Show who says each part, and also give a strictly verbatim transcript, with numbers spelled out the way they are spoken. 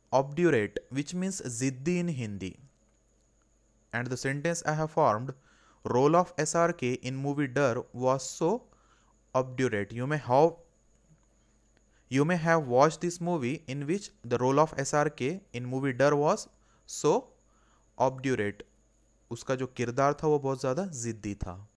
Speaker 1: obdurate, which means ziddi in Hindi. And the sentence I have formed, role of S R K in movie Dar was so obdurate. You may have you may have watched this movie in which the role of S R K in movie Dar was so obdurate. उसका जो किरदार था वो बहुत ज़्यादा ज़िद्दी था.